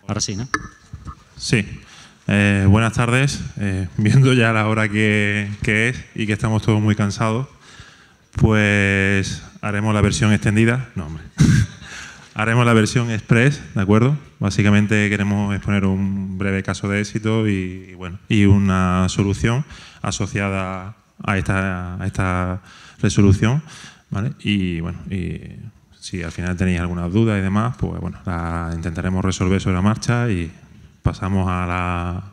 Ahora sí, ¿no? Sí. Buenas tardes. Viendo ya la hora que es y que estamos todos muy cansados, pues haremos la versión extendida. No, hombre. Haremos la versión express, ¿de acuerdo? Básicamente queremos exponer un breve caso de éxito y una solución asociada a esta resolución, ¿vale? Y si al final tenéis alguna duda y demás, pues bueno, la intentaremos resolver sobre la marcha y pasamos a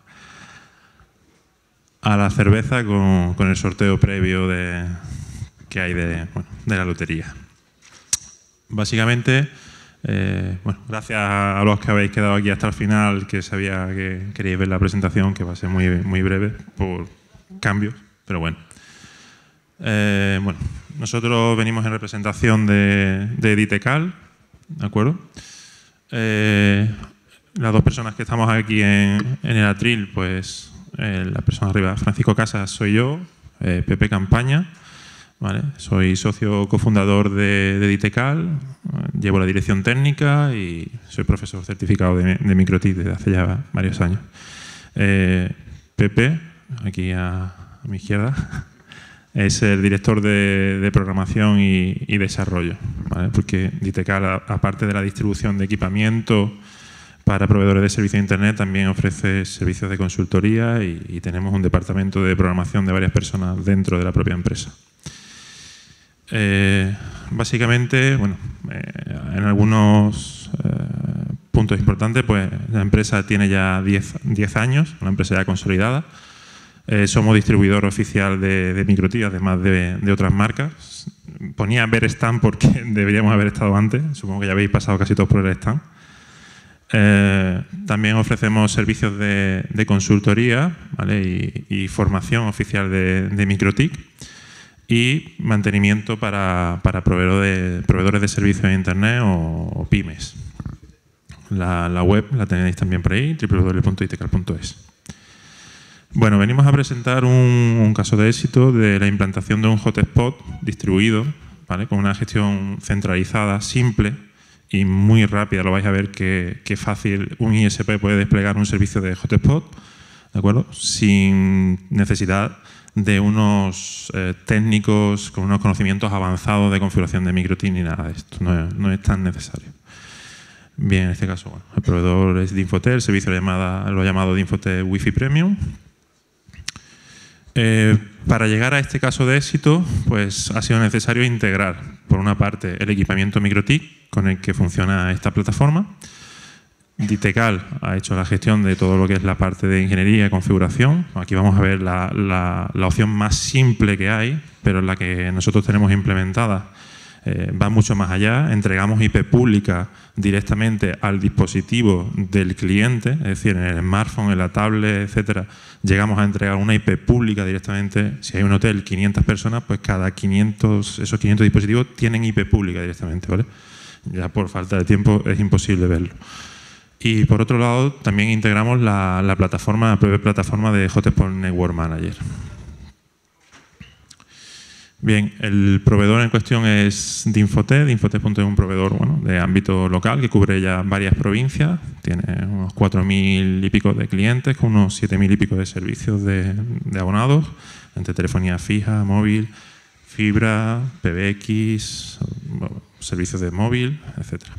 la cerveza con el sorteo previo que hay de la lotería. Básicamente, gracias a los que habéis quedado aquí hasta el final, que sabía que queríais ver la presentación, que va a ser muy, muy breve por cambios, pero bueno. Nosotros venimos en representación de Ditecal, ¿de acuerdo? Las dos personas que estamos aquí en el atril, pues la persona arriba, Francisco Casas, soy yo, Pepe Campaña, ¿vale? Soy socio cofundador de Ditecal, llevo la dirección técnica y soy profesor certificado de MikroTik desde hace ya varios años. Pepe, aquí a mi izquierda, es el director de programación y desarrollo, ¿vale? Porque Ditecal, aparte de la distribución de equipamiento para proveedores de servicios de Internet, también ofrece servicios de consultoría y tenemos un departamento de programación de varias personas dentro de la propia empresa. Básicamente, en algunos puntos importantes, pues la empresa tiene ya 10 años, una empresa ya consolidada. Somos distribuidor oficial de MikroTik, además de otras marcas. Ponía ver stand porque deberíamos haber estado antes. Supongo que ya habéis pasado casi todos por el stand. También ofrecemos servicios de consultoría, ¿vale? y formación oficial de MikroTik y mantenimiento para proveedores de servicios de Internet o pymes. La web la tenéis también por ahí, www.ditecal.es. Bueno, venimos a presentar un caso de éxito de la implantación de un hotspot distribuido, ¿vale? Con una gestión centralizada, simple y muy rápida. Lo vais a ver que fácil un ISP puede desplegar un servicio de hotspot, ¿de acuerdo? Sin necesidad de unos técnicos con unos conocimientos avanzados de configuración de MikroTik ni nada de esto. No es tan necesario. Bien, en este caso, el proveedor es Dinfotel, el servicio lo llamado Dinfotel Wi-Fi Premium. Para llegar a este caso de éxito, pues ha sido necesario integrar, por una parte, el equipamiento MikroTik con el que funciona esta plataforma. Ditecal ha hecho la gestión de todo lo que es la parte de ingeniería y configuración. Aquí vamos a ver la opción más simple que hay, pero en la que nosotros tenemos implementada. Va mucho más allá. Entregamos IP pública directamente al dispositivo del cliente, es decir, en el smartphone, en la tablet, etcétera. Llegamos a entregar una IP pública directamente. Si hay un hotel, 500 personas, pues esos 500 dispositivos tienen IP pública directamente, ¿vale? Ya por falta de tiempo es imposible verlo. Y por otro lado, también integramos la propia plataforma de Hotspot Network Manager. Bien, el proveedor en cuestión es Dinfotel. Dinfotel es un proveedor de ámbito local que cubre ya varias provincias. Tiene unos 4.000 y pico de clientes con unos 7.000 y pico de servicios de abonados, entre telefonía fija, móvil, fibra, PBX, servicios de móvil, etcétera.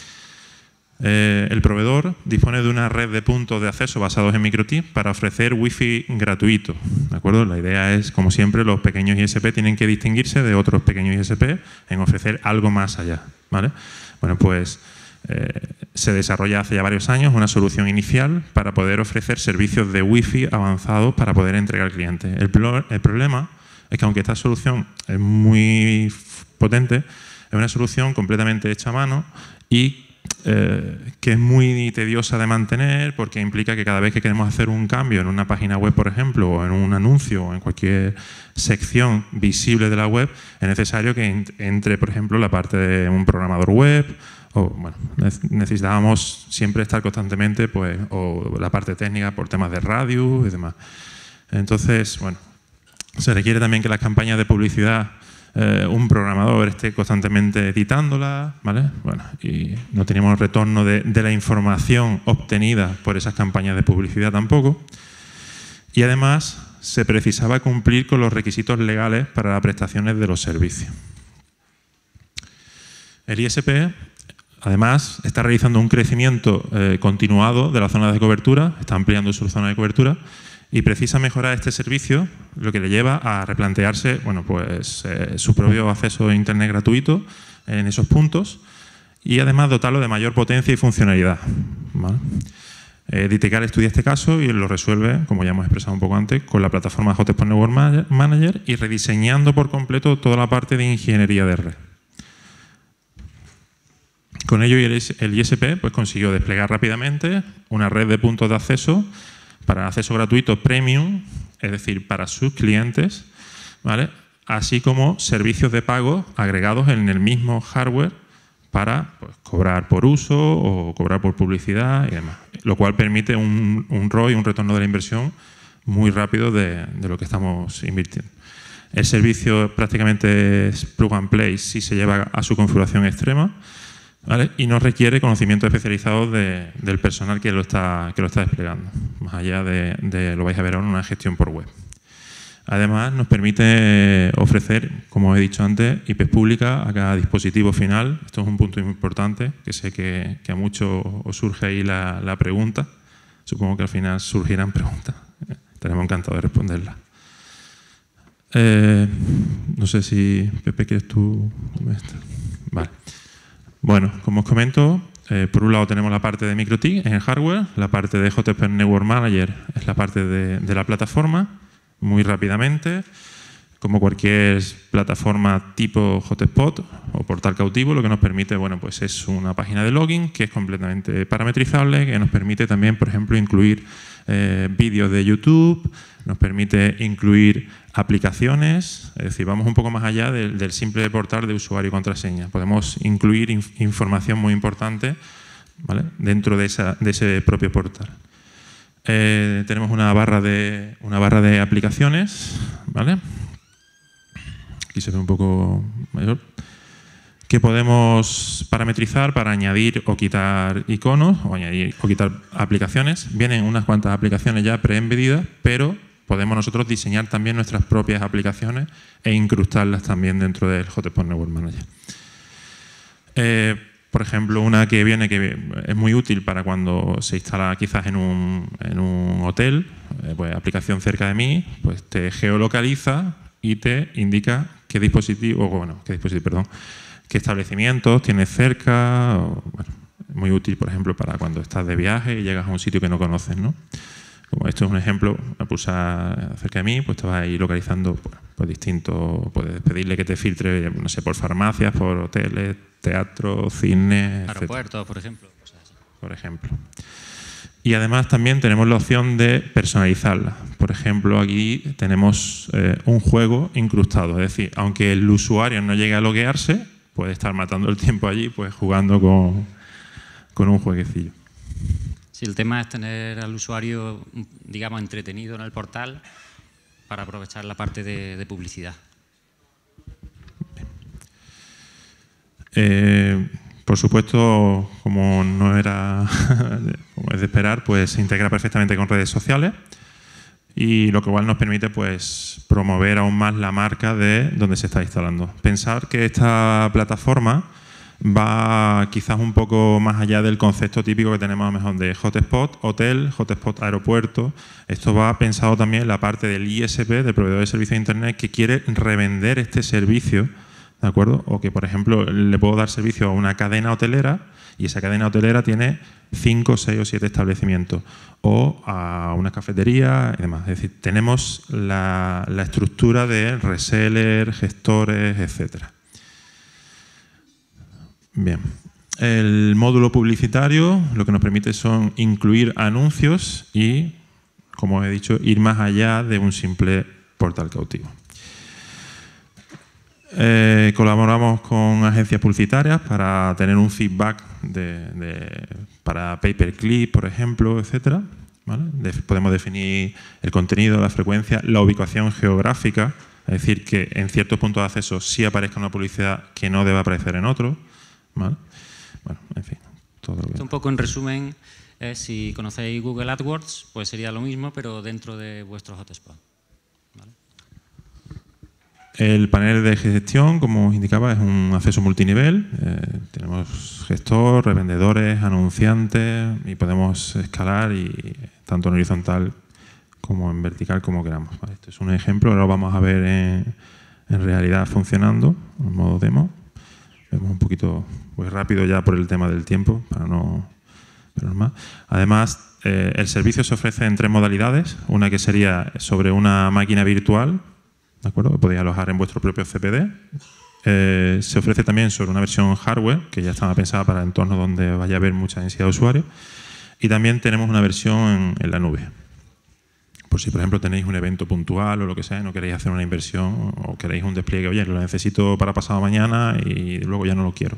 El proveedor dispone de una red de puntos de acceso basados en MikroTik para ofrecer Wi-Fi gratuito, ¿de acuerdo? La idea es, como siempre, los pequeños ISP tienen que distinguirse de otros pequeños ISP en ofrecer algo más allá, ¿vale? Bueno, pues se desarrolla hace ya varios años una solución inicial para poder ofrecer servicios de Wi-Fi avanzados para poder entregar al cliente. El problema es que, aunque esta solución es muy potente, es una solución completamente hecha a mano y que es muy tediosa de mantener porque implica que cada vez que queremos hacer un cambio en una página web, por ejemplo, o en un anuncio o en cualquier sección visible de la web, es necesario que entre, por ejemplo, la parte de un programador web necesitábamos siempre estar constantemente, pues, o la parte técnica por temas de radio y demás. Entonces, se requiere también que las campañas de publicidad un programador esté constantemente editándola, ¿vale? Bueno, y no teníamos retorno de la información obtenida por esas campañas de publicidad tampoco. Y además se precisaba cumplir con los requisitos legales para las prestaciones de los servicios. El ISP, además, está realizando un crecimiento continuado de las zonas de cobertura, está ampliando su zona de cobertura y precisa mejorar este servicio, lo que le lleva a replantearse su propio acceso a Internet gratuito en esos puntos y además dotarlo de mayor potencia y funcionalidad, ¿vale? Ditical estudia este caso y lo resuelve, como ya hemos expresado un poco antes, con la plataforma Hotspot Network Manager y rediseñando por completo toda la parte de ingeniería de red. Con ello el ISP consiguió desplegar rápidamente una red de puntos de acceso para acceso gratuito premium, es decir, para sus clientes, ¿vale? Así como servicios de pago agregados en el mismo hardware para cobrar por uso o cobrar por publicidad y demás, lo cual permite un ROI, un retorno de la inversión muy rápido de lo que estamos invirtiendo. El servicio prácticamente es plug and play si se lleva a su configuración extrema, ¿vale? Y no requiere conocimientos especializados del personal que lo está desplegando, más allá de lo vais a ver ahora, una gestión por web. Además, nos permite ofrecer, como he dicho antes, IPs públicas a cada dispositivo final. Esto es un punto muy importante, que sé que a muchos os surge ahí la pregunta. Supongo que al final surgirán preguntas. Estaremos encantados de responderlas. No sé si, Pepe, ¿quieres tú? Vale. Bueno, como os comento, por un lado tenemos la parte de MikroTik en el hardware, la parte de Hotspot Network Manager es la parte de la plataforma. Muy rápidamente, como cualquier plataforma tipo Hotspot o portal cautivo, lo que nos permite, pues es una página de login que es completamente parametrizable, que nos permite también, por ejemplo, incluir vídeos de YouTube, nos permite incluir aplicaciones, es decir, vamos un poco más allá del simple portal de usuario y contraseña. Podemos incluir información muy importante, ¿vale?, dentro de ese propio portal. Tenemos una barra de aplicaciones, ¿vale? Aquí se ve un poco mayor, que podemos parametrizar para añadir o quitar iconos o añadir o quitar aplicaciones. Vienen unas cuantas aplicaciones ya preembedidas, pero podemos nosotros diseñar también nuestras propias aplicaciones e incrustarlas también dentro del Hotspot Network Manager. Por ejemplo, una que viene que es muy útil para cuando se instala quizás en un hotel, aplicación cerca de mí, pues te geolocaliza y te indica qué establecimientos tienes cerca. Muy útil, por ejemplo, para cuando estás de viaje y llegas a un sitio que no conoces, ¿no? Como esto es un ejemplo, a pulsar cerca de mí, pues te vas a ir localizando por distintos, puedes pedirle que te filtre, no sé, por farmacias, por hoteles, teatros, cines, aeropuertos, etcétera. Por ejemplo. Cosas así. Por ejemplo. Y además también tenemos la opción de personalizarla. Por ejemplo, aquí tenemos un juego incrustado, es decir, aunque el usuario no llegue a loguearse, puede estar matando el tiempo allí, pues jugando con un jueguecillo. Sí, el tema es tener al usuario, digamos, entretenido en el portal para aprovechar la parte de publicidad. Por supuesto, como no era como es de esperar, pues se integra perfectamente con redes sociales y lo cual nos permite pues promover aún más la marca de donde se está instalando. Pensar que esta plataforma va quizás un poco más allá del concepto típico que tenemos a lo mejor de hotspot hotel, hotspot aeropuerto. Esto va pensado también en la parte del ISP, del proveedor de servicio de Internet, que quiere revender este servicio, ¿de acuerdo? O que, por ejemplo, le puedo dar servicio a una cadena hotelera y esa cadena hotelera tiene 5, 6 o 7 establecimientos, o a una cafetería y demás. Es decir, tenemos la estructura de reseller, gestores, etcétera. Bien, el módulo publicitario lo que nos permite son incluir anuncios y, como he dicho, ir más allá de un simple portal cautivo. Colaboramos con agencias publicitarias para tener un feedback para pay-per-click, por ejemplo, etcétera, ¿vale? Podemos definir el contenido, la frecuencia, la ubicación geográfica Es decir, que en ciertos puntos de acceso sí aparezca una publicidad que no debe aparecer en otros, ¿vale? Bueno, en fin, todo lo que... Un poco en resumen, si conocéis Google AdWords, pues sería lo mismo, pero dentro de vuestro hotspot, ¿vale? El panel de gestión, como os indicaba, es un acceso multinivel. Tenemos gestor, revendedores, anunciantes y podemos escalar y tanto en horizontal como en vertical como queramos. Vale, esto es un ejemplo, ahora lo vamos a ver en realidad funcionando en modo demo. Vemos un poquito pues, rápido ya por el tema del tiempo, para no perder más. Además, el servicio se ofrece en 3 modalidades. Una que sería sobre una máquina virtual, ¿de acuerdo? Que podéis alojar en vuestro propio CPD. Se ofrece también sobre una versión hardware, que ya estaba pensada para entornos donde vaya a haber mucha densidad de usuarios. Y también tenemos una versión en la nube. Por si, por ejemplo, tenéis un evento puntual o lo que sea, no queréis hacer una inversión o queréis un despliegue, oye, lo necesito para pasado mañana y luego ya no lo quiero.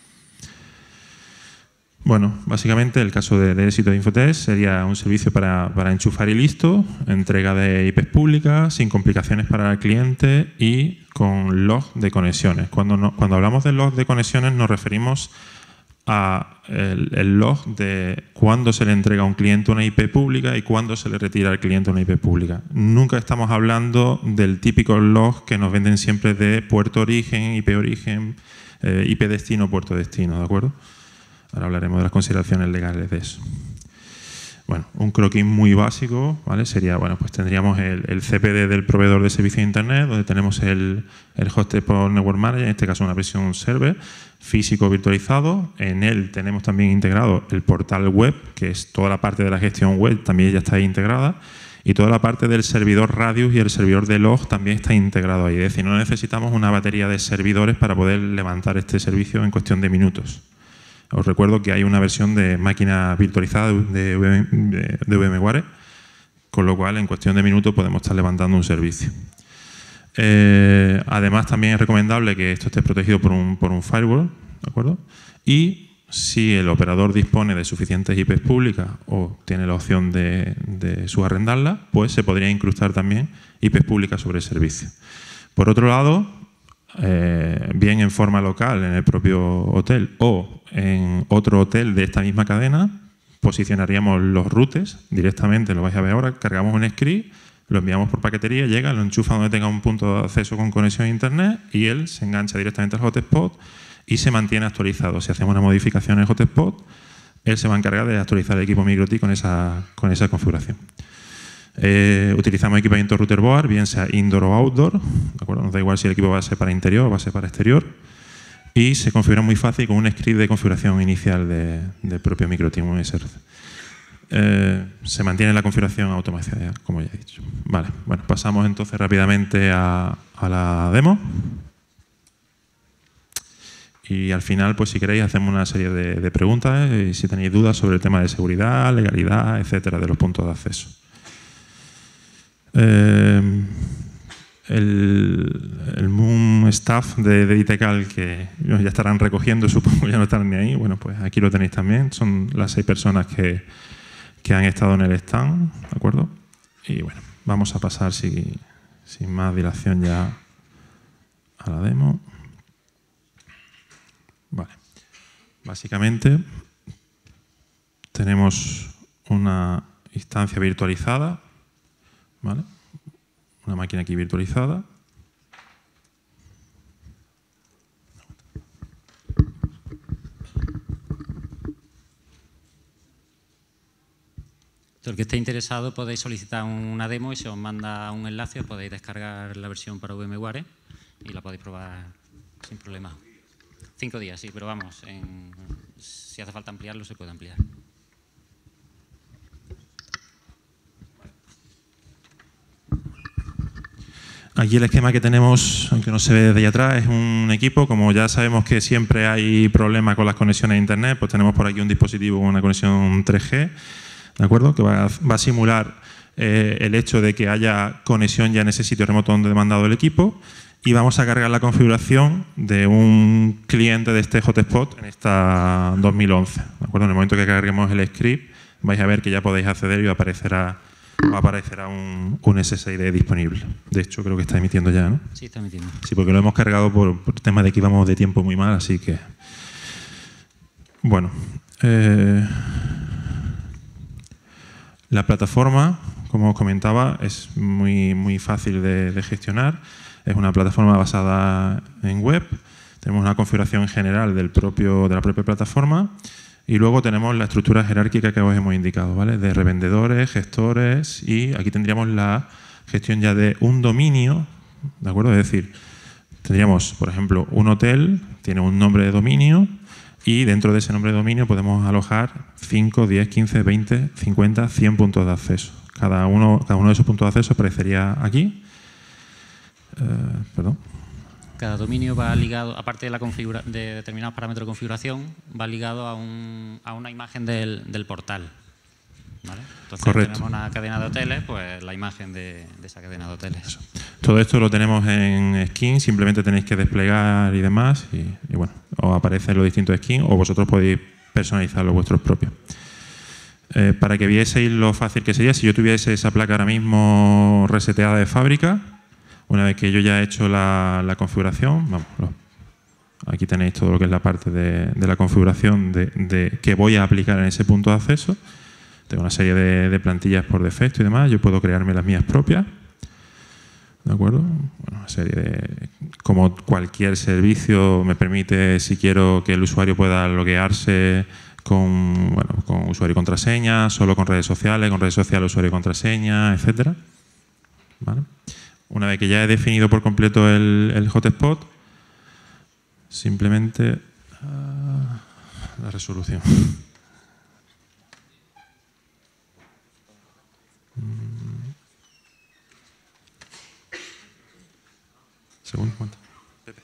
Bueno, básicamente el caso de éxito de Infotest sería un servicio para enchufar y listo, entrega de IPs públicas, sin complicaciones para el cliente y con log de conexiones. Cuando hablamos de log de conexiones nos referimos a el log de cuándo se le entrega a un cliente una IP pública y cuándo se le retira al cliente una IP pública. Nunca estamos hablando del típico log que nos venden siempre de puerto origen, IP destino, puerto destino, ¿de acuerdo? Ahora hablaremos de las consideraciones legales de eso. Bueno, un croquis muy básico, ¿vale? Sería, bueno, pues tendríamos el CPD del proveedor de servicio de Internet, donde tenemos el Hotspot Network Manager, en este caso una versión server, físico virtualizado. En él tenemos también integrado el portal web, que es toda la parte de la gestión web, también ya está ahí integrada. Y toda la parte del servidor Radius y el servidor de log también está integrado ahí. Es decir, no necesitamos una batería de servidores para poder levantar este servicio en cuestión de minutos. Os recuerdo que hay una versión de máquina virtualizada de VMware, con lo cual en cuestión de minutos podemos estar levantando un servicio. Además, también es recomendable que esto esté protegido por un firewall, ¿de acuerdo? Y si el operador dispone de suficientes IPs públicas o tiene la opción de subarrendarlas, pues se podría incrustar también IPs públicas sobre el servicio. Por otro lado, bien en forma local en el propio hotel o en otro hotel de esta misma cadena, posicionaríamos los routers directamente, lo vais a ver ahora, cargamos un script, lo enviamos por paquetería, llega, lo enchufa donde tenga un punto de acceso con conexión a internet y él se engancha directamente al hotspot y se mantiene actualizado. Si hacemos una modificación en el hotspot, él se va a encargar de actualizar el equipo MikroTik con esa configuración. Utilizamos equipamiento router board, bien sea indoor o outdoor, ¿de acuerdo? Nos da igual si el equipo va a ser para interior o va a ser para exterior. Y se configura muy fácil con un script de configuración inicial del propio MikroTik, un SRC. Se mantiene la configuración automatizada, como ya he dicho. Vale, bueno, pasamos entonces rápidamente a la demo. Y al final, pues si queréis, hacemos una serie de preguntas y si tenéis dudas sobre el tema de seguridad, legalidad, etcétera, de los puntos de acceso. El Moon staff de Itecal, que ya estarán recogiendo, supongo, ya no estarán ni ahí. Bueno, pues aquí lo tenéis también. Son las 6 personas que han estado en el stand, ¿de acuerdo? Y bueno, vamos a pasar sin más dilación ya a la demo. Vale. Básicamente tenemos una instancia virtualizada, ¿vale? Una máquina aquí virtualizada. El que esté interesado podéis solicitar una demo y se os manda un enlace, os podéis descargar la versión para VMware y la podéis probar sin problema. 5 días, sí, pero vamos, si hace falta ampliarlo, se puede ampliar. Aquí el esquema que tenemos, aunque no se ve desde allá atrás, es un equipo. Como ya sabemos que siempre hay problemas con las conexiones a Internet, pues tenemos por aquí un dispositivo con una conexión 3G, ¿de acuerdo? Que va a simular el hecho de que haya conexión ya en ese sitio remoto donde he demandado el equipo y vamos a cargar la configuración de un cliente de este hotspot en esta 2011, ¿de acuerdo? En el momento que carguemos el script vais a ver que ya podéis acceder y aparecerá aparecerá un SSID disponible. De hecho, creo que está emitiendo ya, ¿no? Sí, está emitiendo. Sí, porque lo hemos cargado por el tema de que íbamos de tiempo muy mal, así que... Bueno. La plataforma, como os comentaba, es muy fácil de gestionar. Es una plataforma basada en web. Tenemos una configuración general de la propia plataforma. Y luego tenemos la estructura jerárquica que os hemos indicado, ¿vale? De revendedores, gestores, y aquí tendríamos la gestión ya de un dominio, ¿de acuerdo? Es decir, tendríamos, por ejemplo, un hotel, tiene un nombre de dominio, y dentro de ese nombre de dominio podemos alojar 5, 10, 15, 20, 50, 100 puntos de acceso. Cada uno de esos puntos de acceso aparecería aquí. Perdón. Cada dominio va ligado, aparte de determinados parámetros de configuración, va ligado a una imagen del portal. ¿Vale? Entonces, correcto. tenemos una cadena de hoteles, pues la imagen de esa cadena de hoteles. Eso. Todo esto lo tenemos en skins, simplemente tenéis que desplegar y demás, y bueno, os aparecen los distintos skins o vosotros podéis personalizar los vuestros propios. Para que vieseis lo fácil que sería, si yo tuviese esa placa ahora mismo reseteada de fábrica, una vez que yo ya he hecho la configuración, vamos, aquí tenéis todo lo que es la parte de la configuración de que voy a aplicar en ese punto de acceso. Tengo una serie de plantillas por defecto y demás. Yo puedo crearme las mías propias. ¿De acuerdo? Bueno, una serie de... Como cualquier servicio me permite, si quiero que el usuario pueda loguearse con usuario y contraseña, solo con redes sociales, usuario y contraseña, etcétera. ¿Vale? Una vez que ya he definido por completo el hotspot, simplemente la resolución. Segundo, ¿cuánto? Pepe.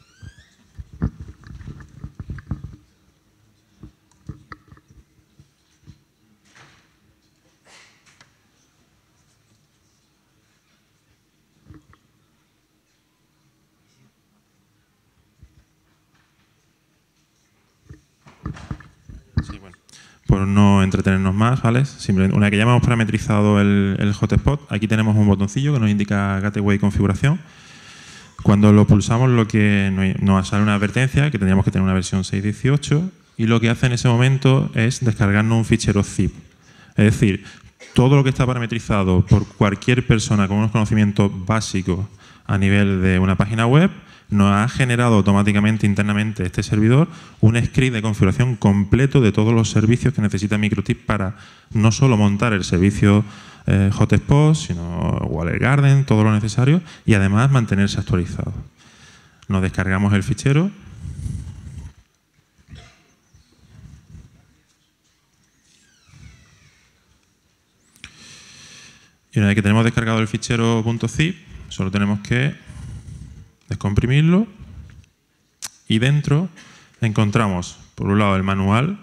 Sí, bueno. Por no entretenernos más, ¿vale? Simplemente, una vez que ya hemos parametrizado el hotspot, aquí tenemos un botoncillo que nos indica Gateway Configuración. Cuando lo pulsamos, lo que nos sale una advertencia que tendríamos que tener una versión 6.18 y lo que hace en ese momento es descargarnos un fichero zip. Es decir, todo lo que está parametrizado por cualquier persona con unos conocimientos básicos a nivel de una página web, nos ha generado automáticamente internamente este servidor un script de configuración completo de todos los servicios que necesita Microtip para no solo montar el servicio hotspot, sino Wallet Garden, todo lo necesario, y además mantenerse actualizado. Nos descargamos el fichero. Y una vez que tenemos descargado el fichero .zip, solo tenemos que descomprimirlo y dentro encontramos, por un lado, el manual.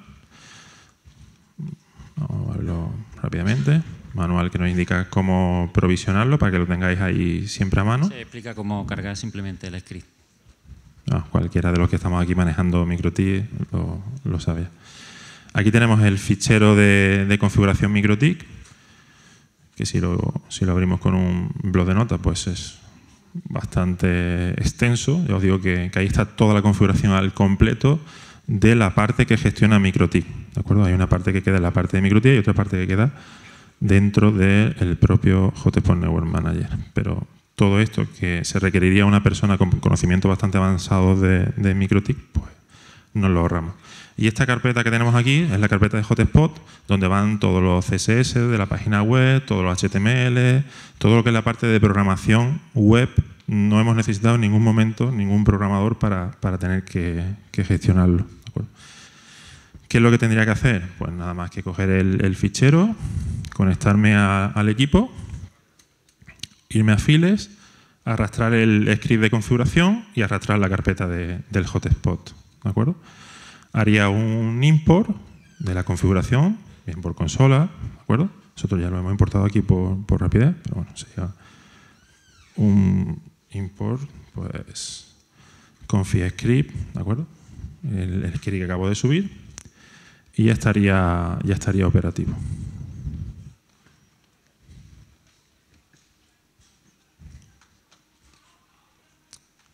Vamos a verlo rápidamente. Manual que nos indica cómo provisionarlo para que lo tengáis ahí siempre a mano. Se explica cómo cargar simplemente el script. Cualquiera de los que estamos aquí manejando MikroTik lo sabe. Aquí tenemos el fichero de configuración MikroTik, que si lo abrimos con un bloc de notas, pues es bastante extenso. Ya os digo que ahí está toda la configuración al completo de la parte que gestiona MikroTik. ¿De acuerdo? Hay una parte que queda en la parte de MikroTik y otra parte que queda dentro del propio Hotspot Network Manager. Pero todo esto que se requeriría una persona con conocimiento bastante avanzado de MikroTik, pues nos lo ahorramos. Y esta carpeta que tenemos aquí es la carpeta de Hotspot, donde van todos los CSS de la página web, todos los HTML, todo lo que es la parte de programación web. No hemos necesitado en ningún momento ningún programador para tener que gestionarlo. ¿De acuerdo? ¿Qué es lo que tendría que hacer? Pues nada más que coger el fichero, conectarme al equipo, irme a files, arrastrar el script de configuración y arrastrar la carpeta del hotspot. ¿De acuerdo? Haría un import de la configuración, bien por consola, ¿de acuerdo? Nosotros ya lo hemos importado aquí por rapidez, pero bueno, sería un import, pues, config script, ¿de acuerdo? El script que acabo de subir y ya estaría operativo.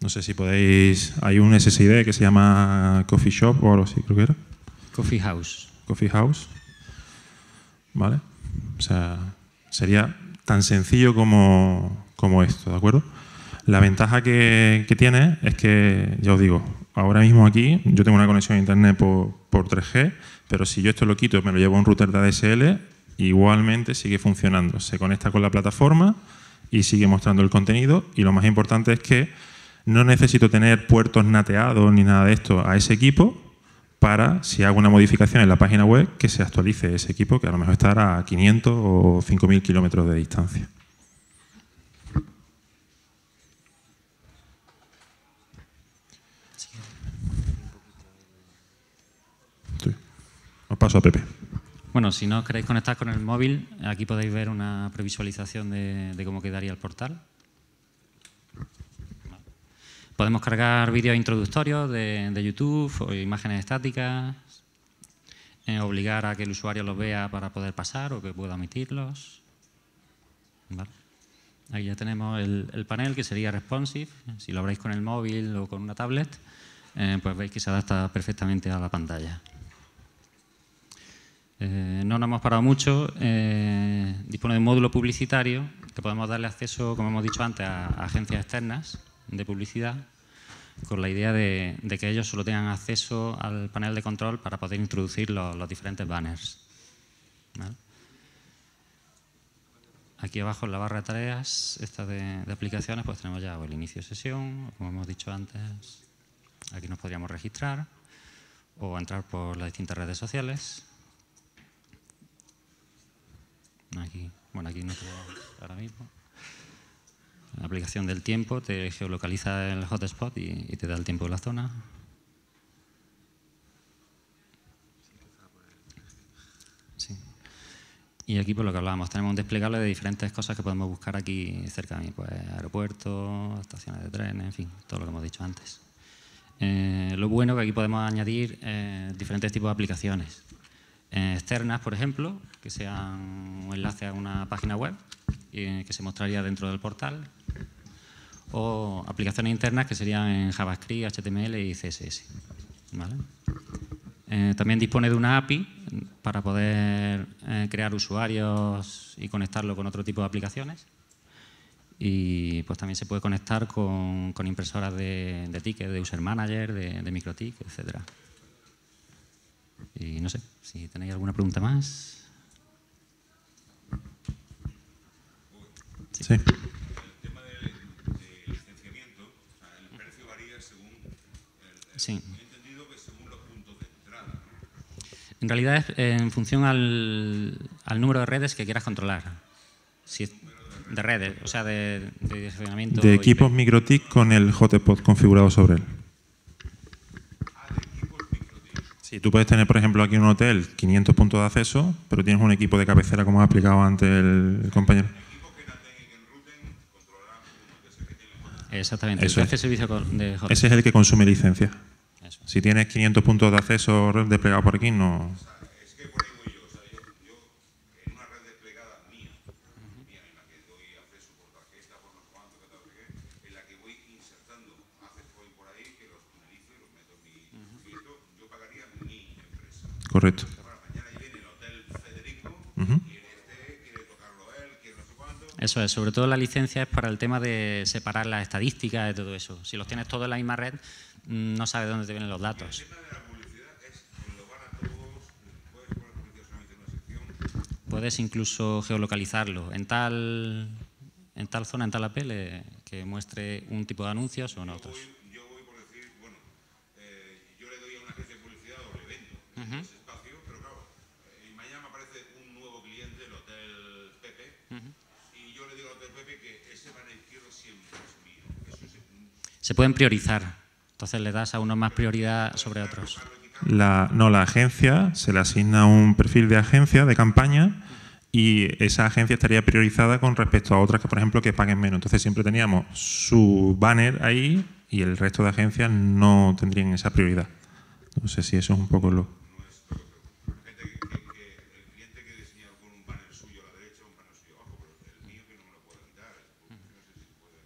No sé si podéis... Hay un SSID que se llama Coffee Shop o algo así, creo que era. Coffee House. Coffee House. ¿Vale? O sea, sería tan sencillo como esto, ¿de acuerdo? La ventaja que tiene es que, ya os digo, ahora mismo aquí yo tengo una conexión a internet por 3G, pero si yo esto lo quito y me lo llevo a un router de ADSL, igualmente sigue funcionando. Se conecta con la plataforma y sigue mostrando el contenido, y lo más importante es que no necesito tener puertos nateados ni nada de esto a ese equipo para, si hago una modificación en la página web, que se actualice ese equipo, que a lo mejor estará a 500 o 5000 kilómetros de distancia. Os paso a Pepe. Bueno, si no os queréis conectar con el móvil, aquí podéis ver una previsualización de cómo quedaría el portal. Podemos cargar vídeos introductorios de YouTube o imágenes estáticas, obligar a que el usuario los vea para poder pasar o que pueda omitirlos. ¿Vale? Aquí ya tenemos el panel, que sería responsive. Si lo abréis con el móvil o con una tablet, pues veis que se adapta perfectamente a la pantalla. No nos hemos parado mucho. Dispone de un módulo publicitario que podemos darle acceso, como hemos dicho antes, a agencias externas de publicidad, con la idea de que ellos solo tengan acceso al panel de control para poder introducir los diferentes banners. ¿Vale? Aquí abajo en la barra de tareas, esta de aplicaciones, pues tenemos ya el inicio de sesión, como hemos dicho antes. Aquí nos podríamos registrar o entrar por las distintas redes sociales. Aquí no tengo ahora mismo. La aplicación del tiempo te geolocaliza el hotspot y te da el tiempo de la zona. Sí. Y aquí, por lo que hablábamos, tenemos un desplegable de diferentes cosas que podemos buscar aquí cerca de mí, pues aeropuertos, estaciones de trenes, en fin, todo lo que hemos dicho antes. Lo bueno es que aquí podemos añadir diferentes tipos de aplicaciones. Externas, por ejemplo, que sean un enlace a una página web que se mostraría dentro del portal, o aplicaciones internas que serían en JavaScript, HTML y CSS. ¿Vale? También dispone de una API para poder crear usuarios y conectarlo con otro tipo de aplicaciones. Y pues también se puede conectar con impresoras de tickets, de user manager, de microtik, etc. Y no sé, si tenéis alguna pregunta más. Sí. El tema de licenciamiento, o sea, el precio varía según Sí. he entendido que según los puntos de entrada, ¿no? En realidad es en función al número de redes que quieras controlar. Si de redes, o sea, de direccionamiento. De equipos IP. MikroTik con el hotspot configurado sobre él. Sí, tú puedes tener, por ejemplo, aquí en un hotel 500 puntos de acceso, pero tienes un equipo de cabecera, como ha explicado antes el compañero. Exactamente. Eso es. Este servicio de hotspot. Ese es el que consume licencia. Eso. Si tienes 500 puntos de acceso desplegados por aquí, no... Es que por ahí voy yo, o sea, yo en una red desplegada mía, en la que doy acceso por tarjeta, por no sé cuánto, en la que voy insertando acceso por ahí, que los tunelizo y los meto en mi... Y esto yo pagaría mi empresa. Correcto. Ahora, mañana viene el Hotel Federico, Ujú. quiere tocarlo él, quiere no sé cuánto. Eso es, sobre todo la licencia es para el tema de separar las estadísticas de todo eso. Si los tienes todos en la misma red, no sabes dónde te vienen los datos. El tema de la publicidad es englobar a todos, puedes poner publicidad solamente en una sección. Puedes incluso geolocalizarlo en tal zona, en tal AP, que muestre un tipo de anuncios o en otros. Yo voy por decir, bueno, yo le doy a una agencia de publicidad o le vendo ese espacio, pero claro, mañana me aparece un nuevo cliente, el Hotel Pepe, y yo le digo al Hotel Pepe que ese banner izquierdo siempre es mío. Eso es, Se pueden priorizar, entonces le das a uno más prioridad sobre otros. La agencia se le asigna un perfil de agencia, de campaña, y esa agencia estaría priorizada con respecto a otras que, por ejemplo, que paguen menos. Entonces siempre teníamos su banner ahí y el resto de agencias no tendrían esa prioridad. No sé si eso es un poco lo... el cliente que diseña con un banner suyo a la derecha, un banner suyo abajo, pero el mío que no me lo puedo quitar. No sé si se puede.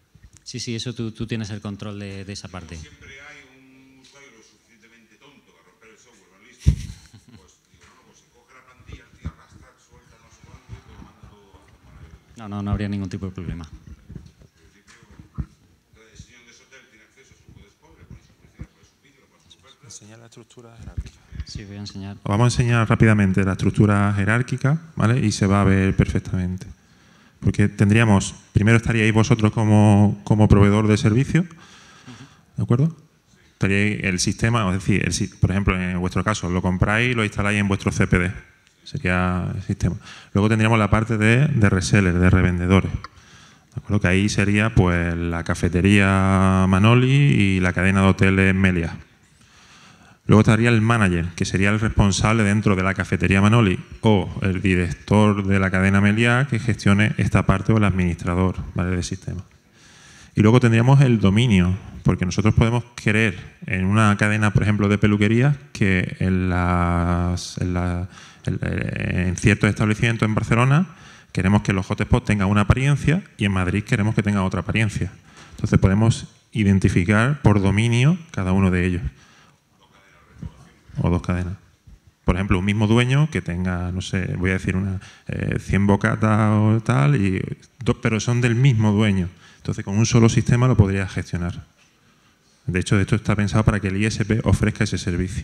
Sí, eso tú tienes el control de esa parte. Siempre hay un usuario lo suficientemente tonto para romper el software, ¿no? Listo. Pues digo, no, pues se coge la plantilla, el tío arrastra, suelta, no sé cuánto, y te lo manda todo hasta para el... No habría ningún tipo de problema. Entonces, el señor de Sotel tiene acceso a su Codespo, le pone su publicidad, pone su vídeo, le pone su oferta. Enseñar la estructura jerárquica. Sí, voy a enseñar. Os vamos a enseñar rápidamente la estructura jerárquica, ¿vale? Y se va a ver perfectamente. Porque tendríamos, primero estaríais vosotros como proveedor de servicio, ¿de acuerdo? Estaríais el sistema, es decir, por ejemplo, en vuestro caso, lo compráis y lo instaláis en vuestro CPD, sería el sistema. Luego tendríamos la parte de reseller, de revendedores, ¿de acuerdo? Que ahí sería pues la cafetería Manoli y la cadena de hoteles Meliá. Luego estaría el manager, que sería el responsable dentro de la cafetería Manoli o el director de la cadena Meliá que gestione esta parte o el administrador, ¿vale?, del sistema. Y luego tendríamos el dominio, porque nosotros podemos querer en una cadena, por ejemplo, de peluquería, que en ciertos establecimientos en Barcelona queremos que los hotspots tengan una apariencia y en Madrid queremos que tengan otra apariencia. Entonces podemos identificar por dominio cada uno de ellos. O dos cadenas. Por ejemplo, un mismo dueño que tenga, no sé, voy a decir 100 bocatas o tal, pero son del mismo dueño. Entonces, con un solo sistema lo podría gestionar. De hecho, esto está pensado para que el ISP ofrezca ese servicio.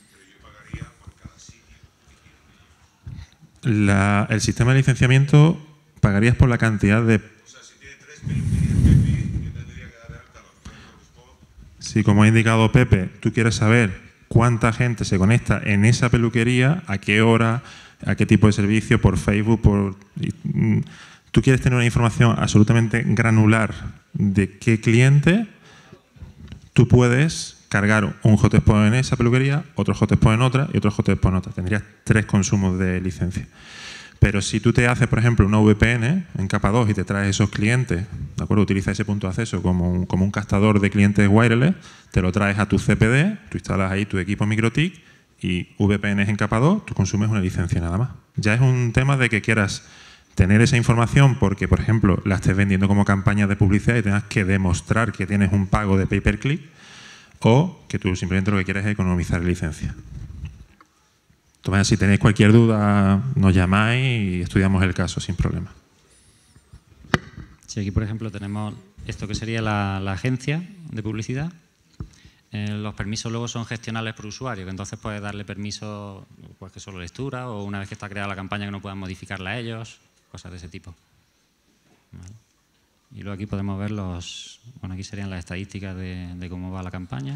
El sistema de licenciamiento pagarías por la cantidad de... O sea, si tiene 3 peluquerías Pepe, yo tendría que dar de alta los Codespo. Si, como ha indicado Pepe, tú quieres saber cuánta gente se conecta en esa peluquería, a qué hora, a qué tipo de servicio, por Facebook, tú quieres tener una información absolutamente granular de qué cliente, tú puedes cargar un hotspot en esa peluquería, otro hotspot en otra y otro hotspot en otra. Tendrías 3 consumos de licencia. Pero si tú te haces, por ejemplo, una VPN en capa 2 y te traes esos clientes, ¿de acuerdo? Utiliza ese punto de acceso como un captador de clientes wireless, te lo traes a tu CPD, tú instalas ahí tu equipo MikroTik y VPNs en capa 2, tú consumes una licencia nada más. Ya es un tema de que quieras tener esa información porque, por ejemplo, la estés vendiendo como campaña de publicidad y tengas que demostrar que tienes un pago de pay-per-click o que tú simplemente lo que quieres es economizar licencia. Entonces, si tenéis cualquier duda, nos llamáis y estudiamos el caso sin problema. Sí, aquí, por ejemplo, tenemos esto que sería la agencia de publicidad. Los permisos luego son gestionables por usuario, que entonces puedes darle permiso pues, que solo lectura o una vez que está creada la campaña que no puedan modificarla ellos, cosas de ese tipo. ¿Vale? Y luego aquí podemos ver aquí serían las estadísticas de cómo va la campaña.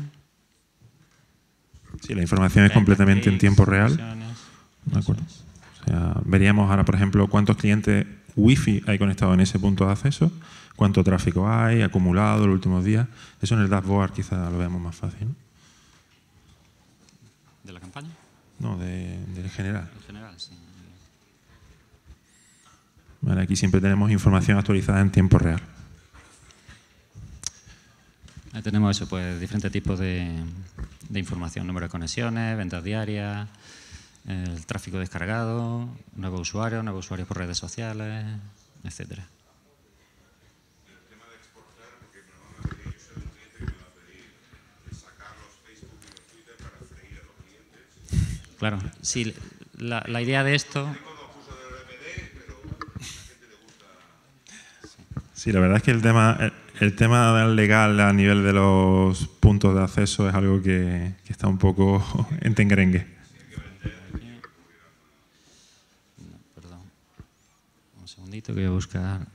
Sí, la información es completamente en tiempo real. ¿De acuerdo? O sea, veríamos ahora, por ejemplo, cuántos clientes Wi-Fi hay conectados en ese punto de acceso, cuánto tráfico hay, acumulado los últimos días. Eso en el dashboard quizá lo veamos más fácil, ¿no? ¿De la campaña? No, del general. En general, sí. Vale, aquí siempre tenemos información actualizada en tiempo real. Ahí tenemos eso, pues diferentes tipos de información, número de conexiones, ventas diarias, el tráfico descargado, nuevos usuarios por redes sociales, etcétera. El tema de exportar, porque me van a pedir, yo soy un cliente que me va a pedir sacar los Facebook y los Twitter para freír a los clientes. Claro, sí, la idea de esto... Sí, la verdad es que el tema legal a nivel de los puntos de acceso es algo que está un poco en tengrengue. Perdón. Un segundito que voy a buscar.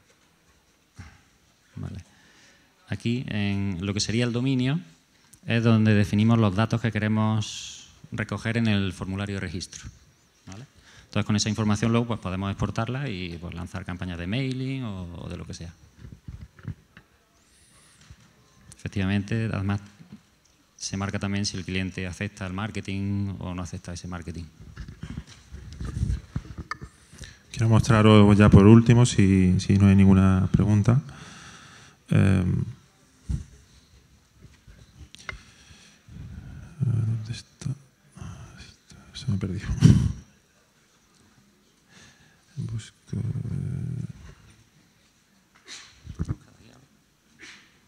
Vale. Aquí, en lo que sería el dominio, es donde definimos los datos que queremos recoger en el formulario de registro. ¿Vale? Entonces, con esa información luego pues, podemos exportarla y pues, lanzar campañas de mailing o de lo que sea. Efectivamente, además se marca también si el cliente acepta el marketing o no acepta ese marketing. Quiero mostraros ya por último, si no hay ninguna pregunta. ¿Dónde está? Se me perdió. Busco...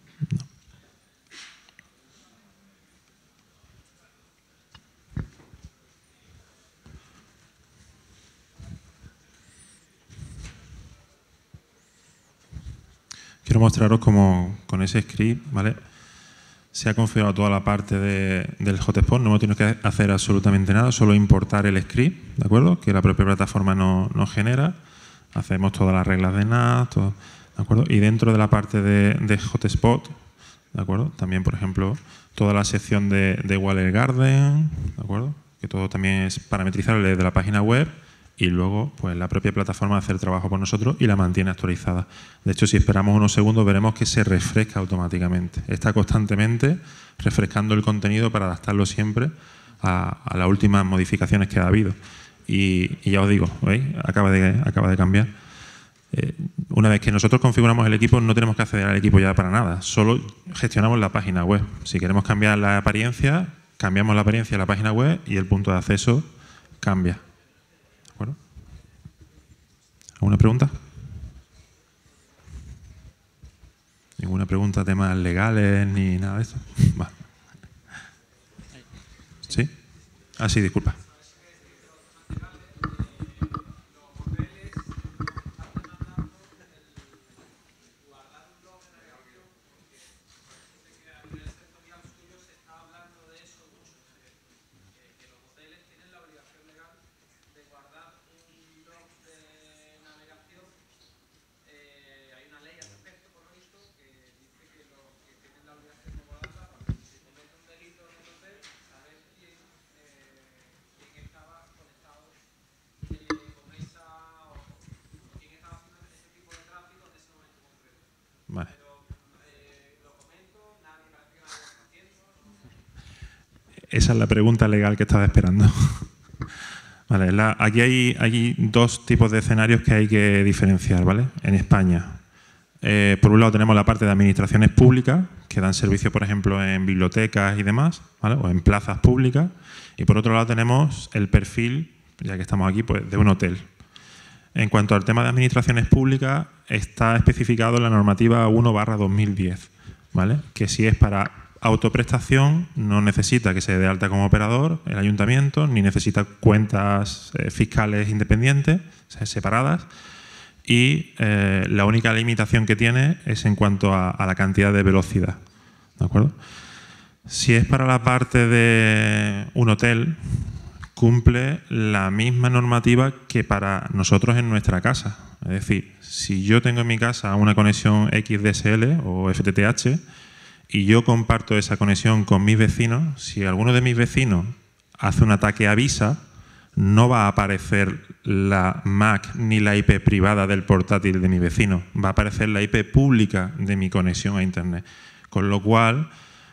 Quiero mostraros cómo con ese script, ¿vale?, se ha configurado toda la parte del hotspot. No hemos tenido que hacer absolutamente nada, solo importar el script, ¿de acuerdo?, que la propia plataforma nos genera. Hacemos todas las reglas de NAT, todo, ¿de acuerdo? Y dentro de la parte de hotspot, ¿de acuerdo?, también, por ejemplo, toda la sección de Wallet Garden, ¿de acuerdo?, que todo también es parametrizable desde la página web, y luego pues la propia plataforma hace el trabajo por nosotros y la mantiene actualizada. De hecho, si esperamos unos segundos veremos que se refresca automáticamente. Está constantemente refrescando el contenido para adaptarlo siempre a las últimas modificaciones que ha habido. Y ya os digo, ¿veis?, acaba de cambiar. Una vez que nosotros configuramos el equipo, no tenemos que acceder al equipo ya para nada, solo gestionamos la página web. Si queremos cambiar la apariencia, cambiamos la apariencia de la página web y el punto de acceso cambia. ¿De acuerdo? ¿Alguna pregunta? ¿Ninguna pregunta, temas legales ni nada de eso? Vale. ¿Sí? Ah, sí, disculpa. Vale. Esa es la pregunta legal que estaba esperando. Vale, aquí hay dos tipos de escenarios que hay que diferenciar, ¿vale?, en España. Por un lado tenemos la parte de administraciones públicas, que dan servicio, por ejemplo, en bibliotecas y demás, ¿vale?, o en plazas públicas. Y por otro lado tenemos el perfil, ya que estamos aquí, pues de un hotel. En cuanto al tema de administraciones públicas, está especificado en la normativa 1/2010, ¿vale?, que si es para autoprestación no necesita que se dé de alta como operador el ayuntamiento, ni necesita cuentas fiscales independientes, separadas, y la única limitación que tiene es en cuanto a la cantidad de velocidad, ¿de acuerdo? Si es para la parte de un hotel, cumple la misma normativa que para nosotros en nuestra casa. Es decir, si yo tengo en mi casa una conexión XDSL o FTTH y yo comparto esa conexión con mis vecinos, si alguno de mis vecinos hace un ataque a Visa, no va a aparecer la MAC ni la IP privada del portátil de mi vecino, va a aparecer la IP pública de mi conexión a Internet. Con lo cual,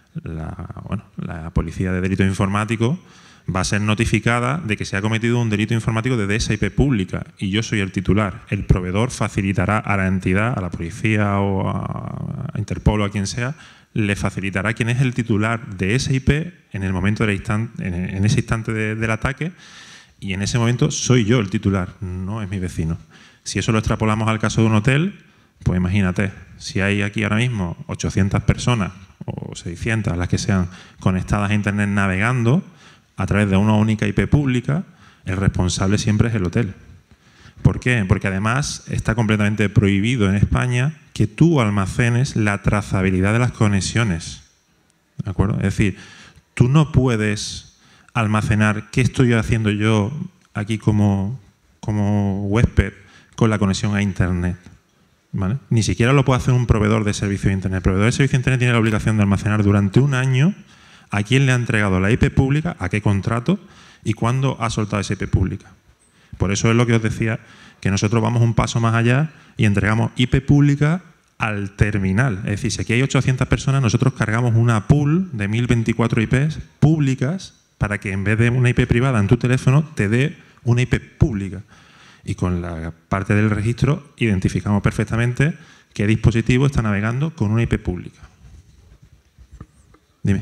la Policía de Delitos Informáticos va a ser notificada de que se ha cometido un delito informático desde esa IP pública y yo soy el titular. El proveedor facilitará a la entidad, a la policía o a Interpol o a quien sea, le facilitará quién es el titular de esa IP en el momento en ese instante del ataque, y en ese momento soy yo el titular, no es mi vecino. Si eso lo extrapolamos al caso de un hotel, pues imagínate, si hay aquí ahora mismo 800 personas o 600, las que sean, conectadas a Internet navegando a través de una única IP pública, el responsable siempre es el hotel. ¿Por qué? Porque además está completamente prohibido en España que tú almacenes la trazabilidad de las conexiones, ¿de acuerdo? Es decir, tú no puedes almacenar qué estoy haciendo yo aquí como huésped con la conexión a Internet, ¿vale? Ni siquiera lo puede hacer un proveedor de servicio de Internet. El proveedor de servicio de Internet tiene la obligación de almacenar durante un año a quién le ha entregado la IP pública, a qué contrato y cuándo ha soltado esa IP pública. Por eso es lo que os decía, que nosotros vamos un paso más allá y entregamos IP pública al terminal. Es decir, si aquí hay 800 personas, nosotros cargamos una pool de 1024 IPs públicas para que en vez de una IP privada en tu teléfono te dé una IP pública. Y con la parte del registro identificamos perfectamente qué dispositivo está navegando con una IP pública. Dime.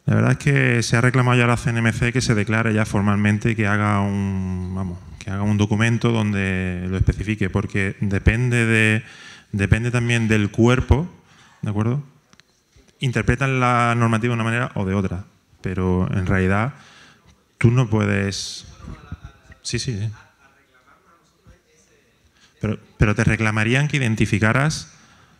La verdad es que se ha reclamado ya a la CNMC que se declare ya formalmente, que haga un documento donde lo especifique, porque depende también del cuerpo, ¿de acuerdo? Interpretan la normativa de una manera o de otra, pero en realidad tú no puedes... Sí. Pero te reclamarían que identificaras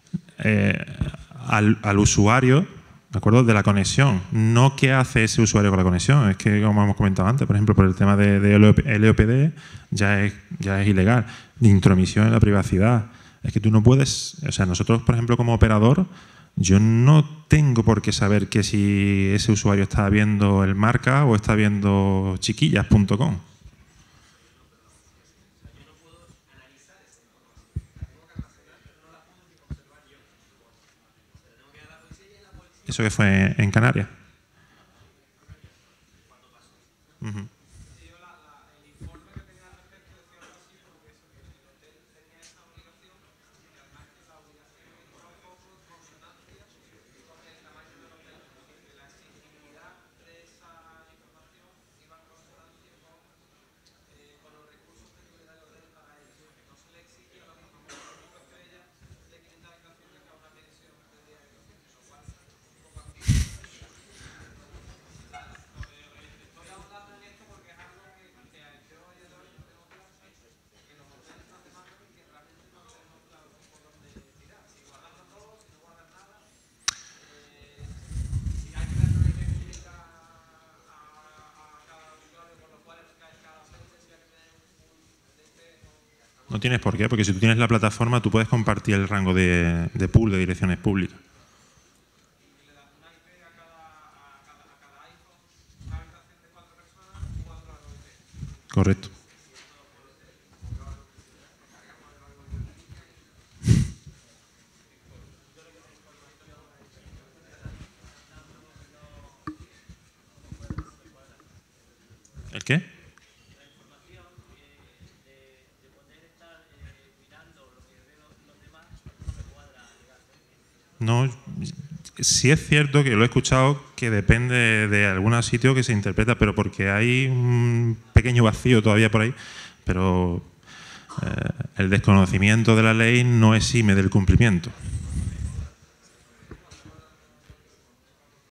al usuario, ¿de acuerdo?, de la conexión, no qué hace ese usuario con la conexión. Es que, como hemos comentado antes, por ejemplo, por el tema de LOPD ya es ilegal, de intromisión en la privacidad. Es que tú no puedes... O sea, nosotros, por ejemplo, como operador, yo no tengo por qué saber que si ese usuario está viendo el Marca o está viendo chiquillas.com. Eso que fue en Canarias. Uh-huh. No tienes por qué, porque si tú tienes la plataforma, tú puedes compartir el rango de pool de direcciones públicas. Correcto. ¿El qué? No, sí es cierto que lo he escuchado que depende de algún sitio que se interpreta, pero porque hay un pequeño vacío todavía por ahí, pero el desconocimiento de la ley no exime del cumplimiento.